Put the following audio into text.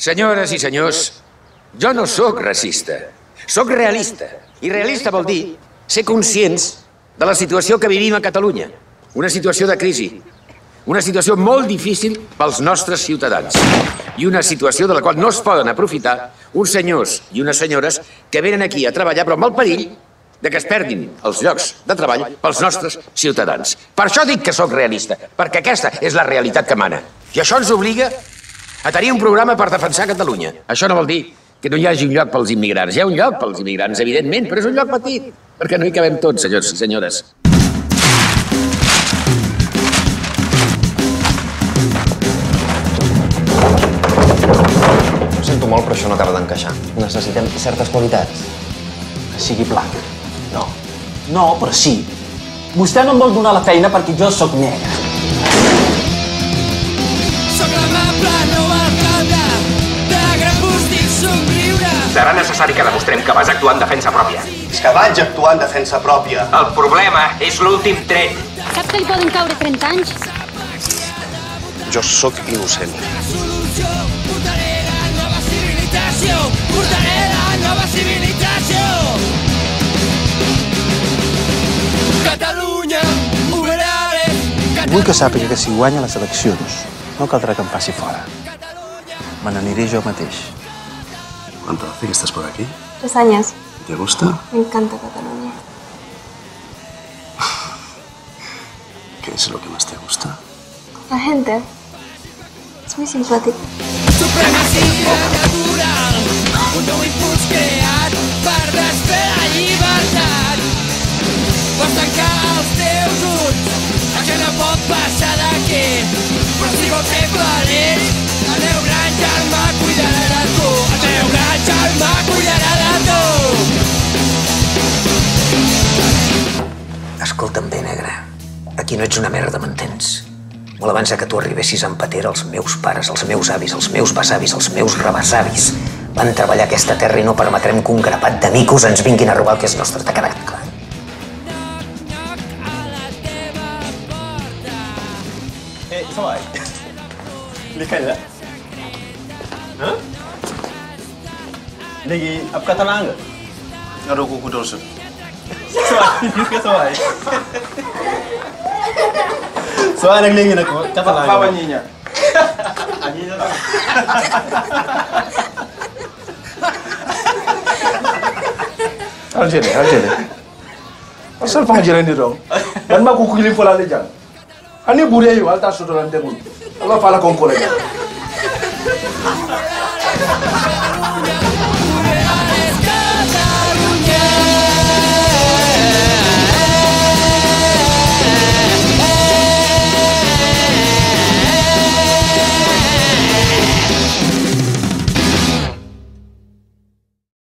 Senyores i senyors, jo no sóc racista, sóc realista. I realista vol dir ser conscients de la situació que vivim a Catalunya. Una situació de crisi, una situació molt difícil pels nostres ciutadans i una situació de la qual no es poden aprofitar uns senyors i unes senyores que venen aquí a treballar però amb el perill de que es perdin els llocs de treball pels nostres ciutadans. Per això dic que sóc realista, perquè aquesta és la realitat que mana. I això ens obliga a tenir un programa per defensar Catalunya. Això no vol dir que no hi hagi un lloc pels immigrants. Hi ha un lloc pels immigrants, evidentment, però és un lloc petit, perquè no hi cabem tots, senyors i senyores. Ho sento molt, però això no acaba d'encaixar. Necessitem certes qualitats. Que sigui blanc. No. No, però sí. Vostè no em vol donar la feina perquè jo sóc negre. Sóc l'amable nou alcalde de Crepústic somriure. Serà necessari que demostrem que vas actuar en defensa pròpia. És que vaig actuar en defensa pròpia. El problema és l'últim tret. Sap que li poden caure 30 anys? Jo sóc innocent. Portaré la nova civilització. Portaré la nova civilització. Catalunya, obrerales. Vull que sàpiga que si guanya les eleccions no caldrà que em passi fora. Me n'aniré jo mateix. ¿Cuánto hace que estás por aquí? 3 años. ¿Te gusta? Me encanta Cataluña. ¿Qué es lo que más te gusta? La gente es muy simpática. Supremacia natural. Un nou impuls creat per desfer la llibertat. Pots tancar els teus ulls, això no pot passar d'aquí. Però si vols ser feliç, el teu gran germà cuidarà de tu. El teu gran germà cuidarà de tu. Escolta'm bé, negre. Aquí no ets una merda, m'entens? Molt abans que tu arribessis a Empatera, els meus pares, els meus avis, els meus besavis, els meus rebesavis van treballar aquesta terra i no permetrem que un grapat de micos ens vinguin a robar el que és nostre. T'ha quedat clar? Sawai. Likan la? Hah? Lagi ab kata lang? Ngaro ko kudoso. Sawai, ka sawai. Sawai naglingin ako, kata lang. Pawan niya. Niya lang. Aljere. Asal pangajaran ni dong. Dan ma kukulim pola le jang. Ani bure yo alta soto lan tegul. Allah pala kon ko le jang.